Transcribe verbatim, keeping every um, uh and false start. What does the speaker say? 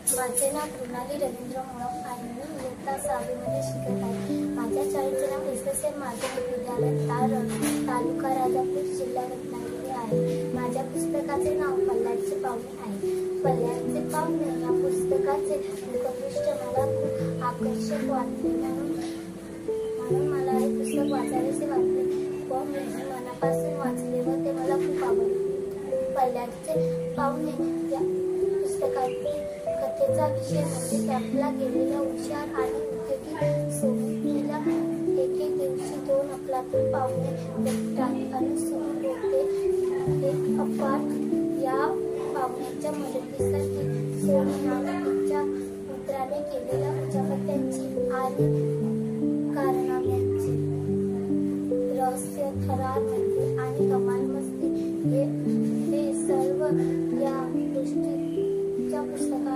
माझे नाव कृणाली रवींद्र मोळक आहे. मी इयत्ता सहावीमध्ये शिकत आहे. माझ्या शाळेचे नाव एस एस एम माध्यमिक विद्यालय तारण, तालुका राजापूर, जिल्हा रत्नागिरी आहे. माझ्या पुस्तकाचे नाव पल्ल्यांचे पावणे आहे. पल्ल्यांचे पावणे या पुस्तकाचे मुखपृष्ठ मला खूप आकर्षक वाटले, म्हणून म्हणून मला हे पुस्तक वाचावेसे वाटले व मी मनापासून वाचले व ते मला खूप आवडले. पल्ल्यांचे पावणे या पुस्तकातील कथेचा विषय म्हणजे त्यातला गेलेला हुशार आणि उद्योगी सोबतीला एक एक दिवशी दोन अफलातून पावणे भेटतात आणि सोबत होते एक अफाट. या पावण्याच्या मदतीसाठी सोनी नावाच्या पुत्राने केलेल्या उचापत्यांची आणि कारनाम्यांची रहस्य, थरार म्हणजे आणि कमाल मस्ती हे सर्व या गोष्टीच्या पुस्तकात